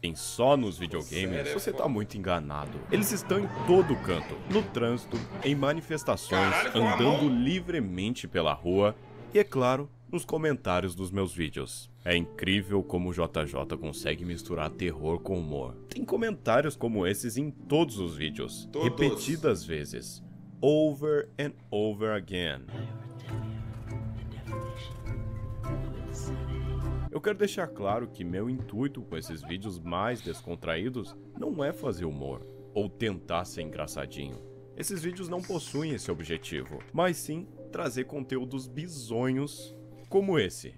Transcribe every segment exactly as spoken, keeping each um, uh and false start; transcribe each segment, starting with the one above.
em só nos videogames, você tá muito enganado. Eles estão em todo canto, no trânsito, em manifestações, andando livremente pela rua e, é claro, nos comentários dos meus vídeos. É incrível como o J J consegue misturar terror com humor. Tem comentários como esses em todos os vídeos, Todos. repetidas vezes, over and over again. Eu quero deixar claro que meu intuito com esses vídeos mais descontraídos não é fazer humor, ou tentar ser engraçadinho. Esses vídeos não possuem esse objetivo, mas sim trazer conteúdos bizonhos como esse.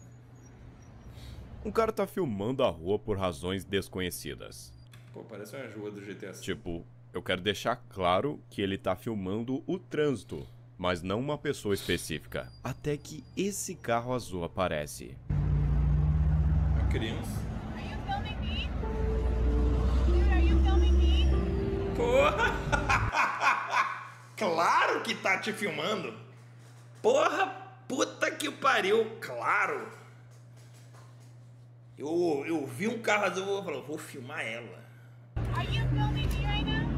Um cara tá filmando a rua por razões desconhecidas. Pô, parece uma rua do G T A cinco. Tipo, eu quero deixar claro que ele tá filmando o trânsito, mas não uma pessoa específica. Até que esse carro azul aparece. Uma criança. Are you filming me? Dude, are you filming me? Porra! Claro que tá te filmando! Porra, puta que pariu! Claro! Eu, eu vi um carro azul e vou falar, vou filmar ela. Are you filming me right now?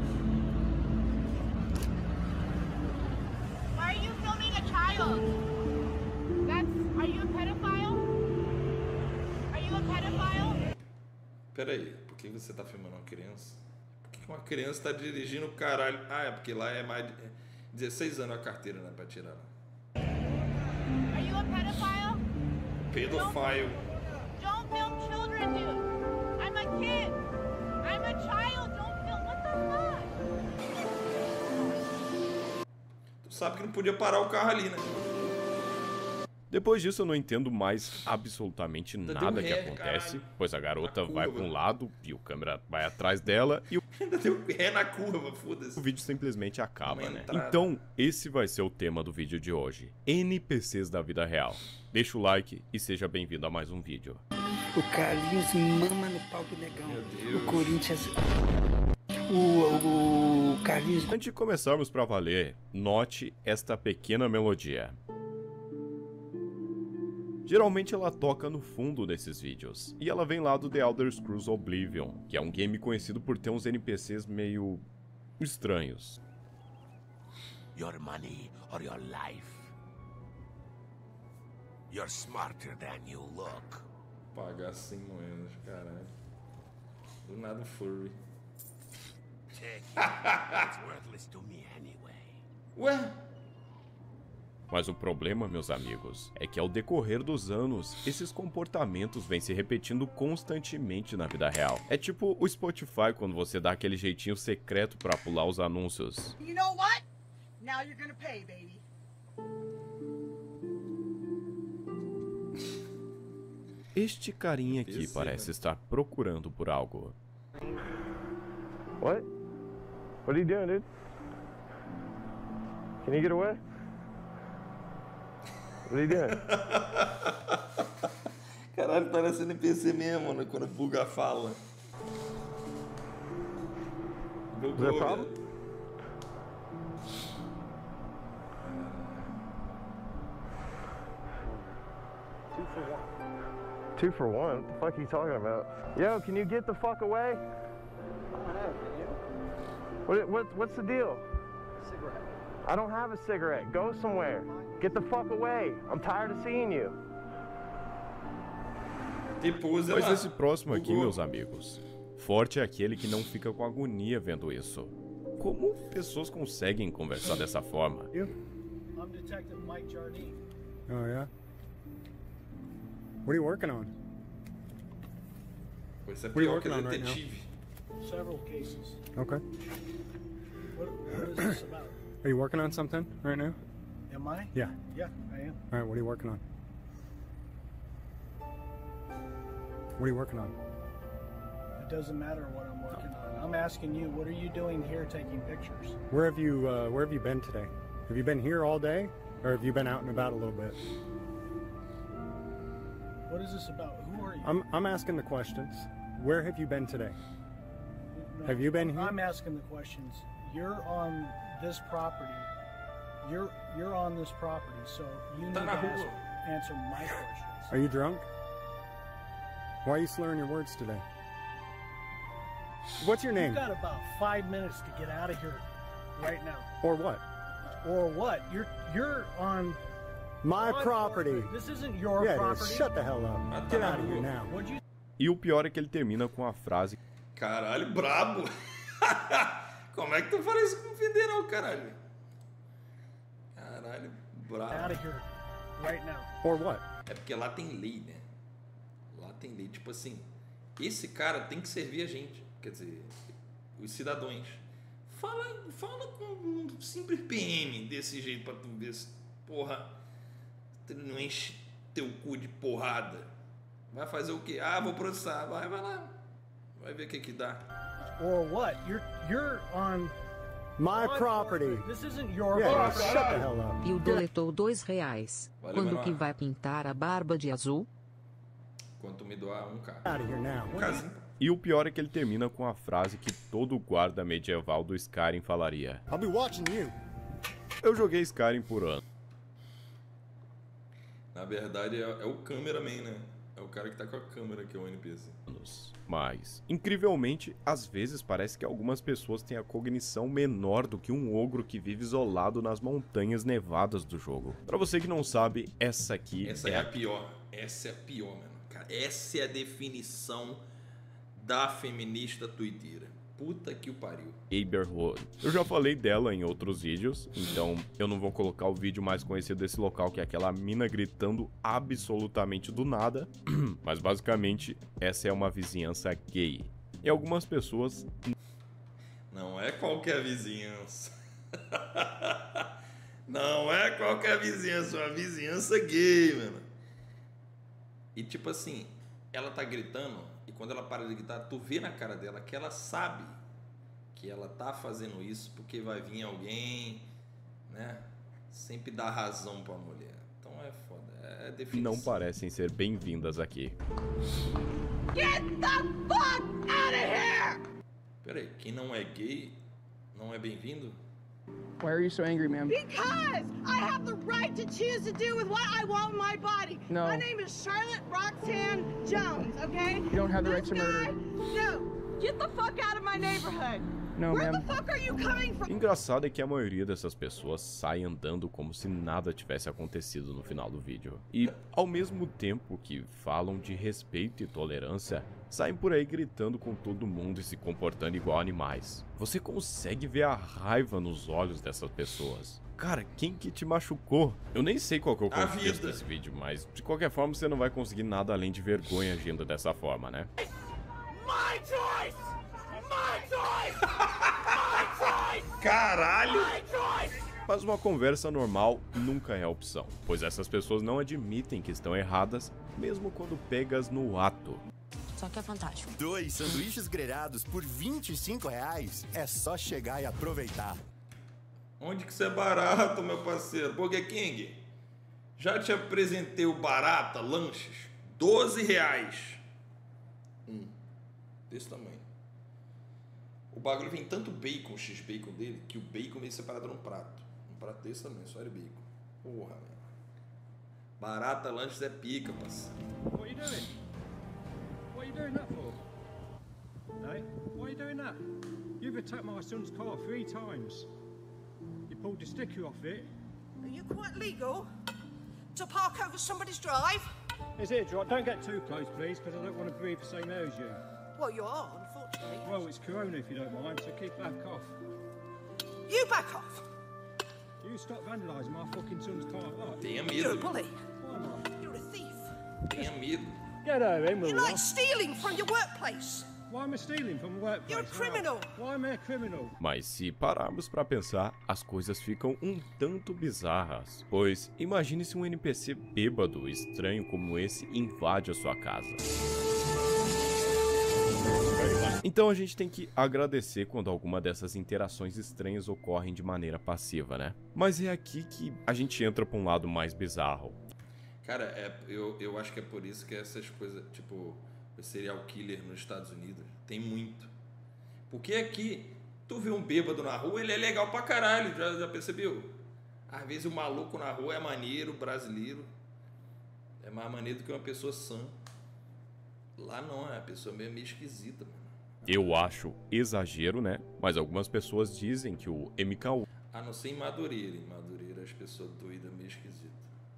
Why are you filming a child? That's, are you a pedophile? Are you a pedophile? Pera aí, por que você tá filmando uma criança? Por que uma criança tá dirigindo o caralho? Ah, é porque lá é mais de dezesseis anos a carteira, né, pra tirar. Are you a pedophile? Pedofile. Don't film children, dude. I'm a kid. I'm a child. Don't film. What the fuck? Tu sabe que não podia parar o carro ali, né? Depois disso eu não entendo mais absolutamente Ainda nada deu que ré, acontece, caralho. pois a garota Na vai curva. para um lado e o câmera vai atrás dela e o Ainda deu ré na curva, foda-se. O vídeo simplesmente acaba, Uma né? entrada. Então, esse vai ser o tema do vídeo de hoje. N P Cs da vida real. Deixa o like e seja bem-vindo a mais um vídeo. O Carlinhos mama no pau do negão. Meu Deus. O Corinthians... O, o Carlinhos... Antes de começarmos pra valer, note esta pequena melodia. Geralmente ela toca no fundo desses vídeos, e ela vem lá do The Elder Scrolls Oblivion, que é um game conhecido por ter uns N P Cs meio... estranhos. Your money or your life. You're smarter than you look. Pagar cem moedas, caralho. Do nada um furry. Take it. It's worthless to me anyway. Ué? Mas o problema, meus amigos, é que ao decorrer dos anos, esses comportamentos vêm se repetindo constantemente na vida real. É tipo o Spotify quando você dá aquele jeitinho secreto pra pular os anúncios. You know what? Now you're gonna pay, baby. Este carinha aqui Esse, parece né? estar procurando por algo. What? What are you doing, dude? Can you get away? What are you doing? Caralho, parece N P C mesmo, né? Quando buga a fala. Is there a problem? Two for one? What the fuck are you talking about? Yo, can you get the fuck away? What, what, what's the deal? Cigarette. I don't have a cigarette. Go somewhere. Get the fuck away. I'm tired of seeing you. Depois Mas ela esse próximo aqui, bugou. meus amigos, forte é aquele que não fica com agonia vendo isso. Como pessoas conseguem conversar dessa forma? I'm Detective Mike Jardine. Oh, yeah? What are you working on? Pois é What are you pior que working on right detetive. Several cases. Okay. What, what is this about? Are you working on something right now? Am I? Yeah. Yeah, I am. All right, what are you working on? What are you working on? It doesn't matter what I'm working on. I'm asking you, what are you doing here taking pictures? Where have you uh, Where have you been today? Have you been here all day, or have you been out and about a little bit? What is this about? Who are you? I'm I'm asking the questions. Where have you been today? Have you been here? I'm asking the questions. You're on this property. You're you're on this property, so you need to Tá na ask, rua. answer my questions. Are you drunk? Why are you slurring your words today? What's your name? You've got about five minutes to get out of here right now. Or what? Or what? You're you're on My on property. This isn't your Yeah, it property. is. Shut the hell up. Get out of here now. What'd you E o pior é que ele termina com a frase: Caralho, brabo. Como é que tu fala isso com o federal, caralho? Caralho, brabo. out of here right now? Or what? É porque lá tem lei, né? Lá tem lei. Tipo assim, esse cara tem que servir a gente. Quer dizer, os cidadãos. Fala, fala com um simples P M desse jeito pra tu ver se, porra, tu não enche teu cu de porrada. Vai fazer o quê? Ah, vou processar. Vai, vai lá. Vai ver o que que dá. Or what? You're you're on My on property. This isn't your Yeah, property. shut the hell up. E o doletou dois reais. Valeu, Quando Manoel. que vai pintar a barba de azul? Quanto me doar um carro. Out of here now. Um casinho. E o pior é que ele termina com a frase que todo guarda medieval do Skyrim falaria: I'll be watching you. Eu joguei Skyrim por ano. Na verdade, é, é o cameraman, né? É o cara que tá com a câmera, que é o N P C. Mas, incrivelmente, às vezes parece que algumas pessoas têm a cognição menor do que um ogro que vive isolado nas montanhas nevadas do jogo. Pra você que não sabe, essa aqui Essa é a pior. Essa é a pior, mano. Cara, essa é a definição da feminista tuiteira. Puta que o pariu. Aberwood. Eu já falei dela em outros vídeos, então eu não vou colocar o vídeo mais conhecido desse local, que é aquela mina gritando absolutamente do nada, mas basicamente essa é uma vizinhança gay. E algumas pessoas... Não é qualquer vizinhança. Não é qualquer vizinhança, é uma vizinhança gay, mano. E tipo assim, ela tá gritando, e quando ela para de gritar, tu vê na cara dela que ela sabe que ela tá fazendo isso porque vai vir alguém, né? Sempre dá razão pra mulher. Então é foda, é definição. não parecem ser bem-vindas aqui. Get the fuck out of here! Pera aí, quem não é gay não é bem-vindo? Why are you so angry, ma'am? Because I have the right to choose to do with what I want in my body. No. My name is Charlotte Roxanne Jones, okay? You don't have the right This to murder. guy- No. Get the fuck out of my neighborhood. No, Where ma'am. the fuck are you coming from? Engraçado é que a maioria dessas pessoas sai andando como se nada tivesse acontecido no final do vídeo. E, ao mesmo tempo que falam de respeito e tolerância, saem por aí gritando com todo mundo e se comportando igual animais. Você consegue ver a raiva nos olhos dessas pessoas. Cara, quem que te machucou? Eu nem sei qual que é o A contexto vida. desse vídeo, mas de qualquer forma você não vai conseguir nada além de vergonha agindo dessa forma, né? My choice! My choice! My choice! Caralho! My choice! Mas uma conversa normal nunca é a opção, pois essas pessoas não admitem que estão erradas, mesmo quando pegas no ato. Só que é fantástico. Dois sanduíches grelhados por vinte e cinco reais. É só chegar e aproveitar. Onde que isso é barato, meu parceiro? Burger King, já te apresentei o Barata Lanches, doze reais. Um, desse tamanho. O bagulho vem tanto bacon, X-bacon dele, que o bacon vem separado num prato. Um prato desse tamanho, só de bacon. Porra, velho. Barata Lanches é pica, parceiro. What are you doing? What are you doing that for? Hey, why are you doing that? You've attacked my son's car three times. You pulled the sticker off it. Are you quite legal to park over somebody's drive? Is it right? Don't get too close, please, because I don't want to breathe the same air as you. Well, you are, unfortunately. Well, it's Corona if you don't mind, so keep back off. You back off. You stop vandalising my fucking son's car. What? Tenha You're a medo. bully. Why not? You're a thief. Tenha medo. Get over him, will You you? like stealing from your workplace. Why am I stealing from the workplace? You're a criminal. Why am I a criminal? Mas se pararmos pra pensar, as coisas ficam um tanto bizarras. Pois imagine se um N P C bêbado estranho como esse invade a sua casa. Então a gente tem que agradecer quando alguma dessas interações estranhas ocorrem de maneira passiva, né? Mas é aqui que a gente entra pra um lado mais bizarro. Cara, é, eu, eu acho que é por isso que essas coisas, tipo, o serial killer nos Estados Unidos, tem muito. Porque aqui, tu vê um bêbado na rua, ele é legal pra caralho, já, já percebeu? Às vezes o maluco na rua é maneiro, brasileiro, é mais maneiro do que uma pessoa sã. Lá não, é a pessoa meio, meio esquisita, mano. Eu acho exagero, né? Mas algumas pessoas dizem que o M K A não ser em Madureira. Em Madureira as pessoas doidas meio esquisitas.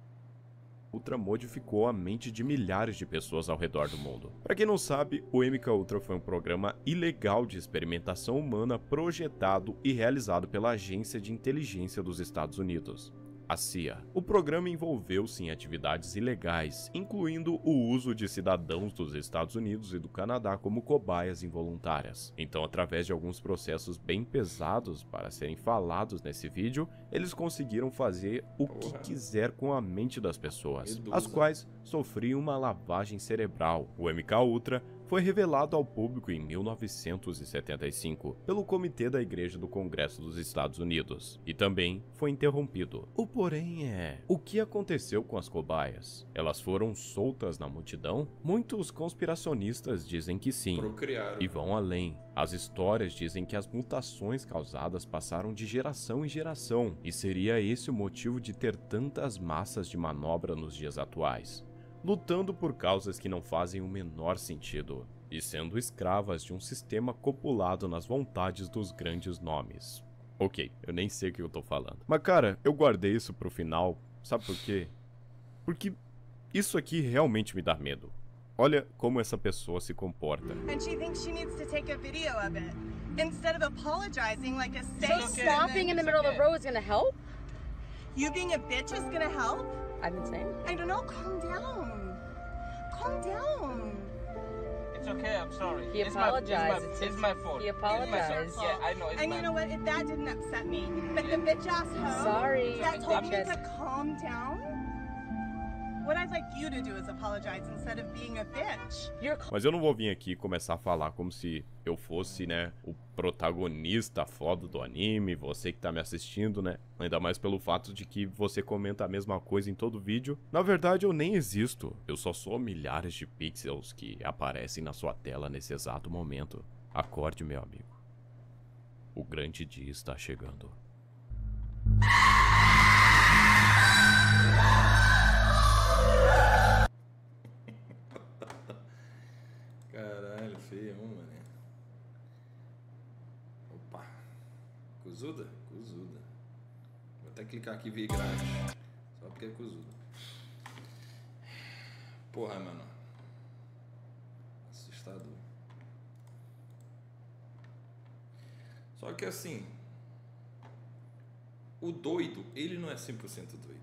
Ultra modificou a mente de milhares de pessoas ao redor do mundo. Para quem não sabe, o M K Ultra foi um programa ilegal de experimentação humana projetado e realizado pela Agência de Inteligência dos Estados Unidos, a C I A. O programa envolveu-se em atividades ilegais, incluindo o uso de cidadãos dos Estados Unidos e do Canadá como cobaias involuntárias. Então, através de alguns processos bem pesados para serem falados nesse vídeo, eles conseguiram fazer o que quiser com a mente das pessoas, as quais sofriam uma lavagem cerebral. O M K Ultra foi revelado ao público em mil novecentos e setenta e cinco pelo Comitê da Igreja do Congresso dos Estados Unidos e também foi interrompido. O porém é, o que aconteceu com as cobaias? Elas foram soltas na multidão? Muitos conspiracionistas dizem que sim, Procriaram. E vão além. As histórias dizem que as mutações causadas passaram de geração em geração, e seria esse o motivo de ter tantas massas de manobra nos dias atuais, lutando por causas que não fazem o menor sentido, e sendo escravas de um sistema copulado nas vontades dos grandes nomes. Ok, eu nem sei o que eu tô falando. Mas cara, eu guardei isso pro final, sabe por quê? Porque isso aqui realmente me dá medo. Olha como essa pessoa se comporta. And she thinks she needs to take a video of it. Instead of apologizing like a So saint. stopping in the middle of the road is gonna help? You being a bitch is gonna help? I'm insane. I don't know, calm down. Calm down. It's okay, I'm sorry. He It's my- apologized. It's my, it's my fault. He It's my apologized. fault. Yeah, I know. It's And my you know what? If that didn't upset me, but the bitch ass hoe Sorry, that told me bitches. to calm down. What I'd like you to do is apologize instead of being a bitch. You're Mas eu não vou vir aqui e começar a falar como se eu fosse, né, o protagonista foda do anime, você que tá me assistindo, né? Ainda mais pelo fato de que você comenta a mesma coisa em todo vídeo. Na verdade, eu nem existo. Eu só sou milhares de pixels que aparecem na sua tela nesse exato momento. Acorde, meu amigo. O grande dia está chegando. Caralho, feio, mano. Opa. Cozuda? Cozuda. Vou até clicar aqui e ver grátis. Só porque é cozuda. Porra, mano. Assustador. Só que assim, o doido, ele não é cem por cento doido.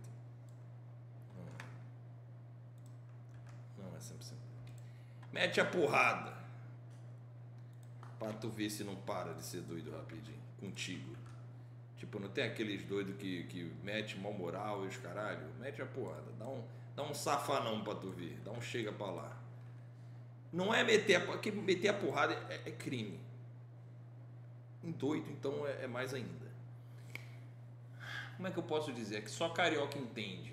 Não é. Não é cem por cento. Mete a porrada pra tu ver se não para de ser doido rapidinho contigo. Tipo, não tem aqueles doidos que, que mete mal moral e os caralho. Mete a porrada, dá um, dá um safanão pra tu ver, dá um chega pra lá. Não é meter a, porque meter a porrada é, é crime. Em doido, então, é, é mais ainda. Como é que eu posso dizer? É que só carioca entende.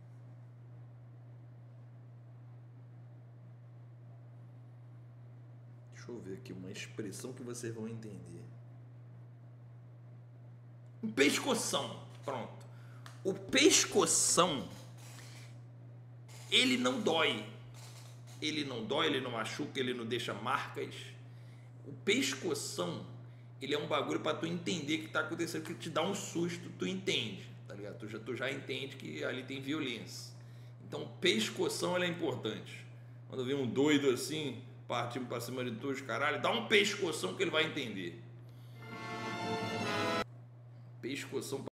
Deixa eu ver aqui uma expressão que vocês vão entender. Um pescoção. Pronto. O pescoção, ele não dói. Ele não dói, ele não machuca, ele não deixa marcas. O pescoção, ele é um bagulho pra tu entender o que tá acontecendo, que te dá um susto, tu entende, tá ligado? Tu já, tu já entende que ali tem violência. Então, pescoção, ele é importante. Quando vem um doido assim, partindo pra cima de todos, caralho, dá um pescoção que ele vai entender. Pescoção